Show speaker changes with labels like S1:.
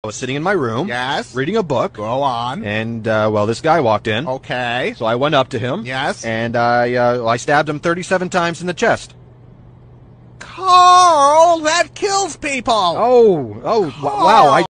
S1: I was sitting in my room,
S2: Yes.
S1: reading a book,
S2: Go on.
S1: and well, this guy walked in.
S2: Okay.
S1: So I went up to him.
S2: Yes.
S1: And I stabbed him 37 times in the chest.
S2: Carl, that kills people.
S1: Oh, wow!